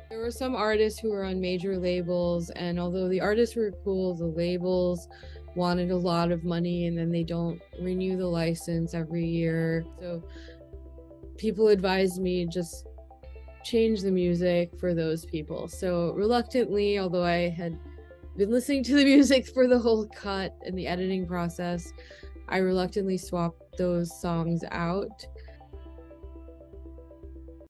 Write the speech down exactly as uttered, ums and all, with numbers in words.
There were some artists who were on major labels, and although the artists were cool, the labels wanted a lot of money and then they don't renew the license every year. So people advised me just change the music for those people. So reluctantly, although I had been listening to the music for the whole cut and the editing process, I reluctantly swapped those songs out